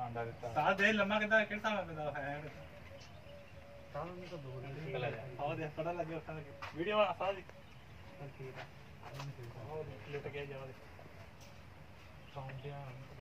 ਆਂਦਾ ਦਿੱਤਾ ਸਾਹ ਦੇ ਲੰਮਾ ਕਿਦਾਂ ਕਿਹੜਾ ਸਾਹ ਪੈਂਦਾ ਹੈ ਸਾਹ ਨੂੰ ਤਾਂ ਦੋ ਆਹ ਦੇ ਪਤਾ ਲੱਗਿਆ ਉਠਾ ਵੀਡੀਓ ਆ ਸਾਹ ਦੀ ਠੀਕ ਆ ਲੁੱਟ ਕੇ ਜਾਵਾ ਦੇ ਸੌਂਦਿਆਂ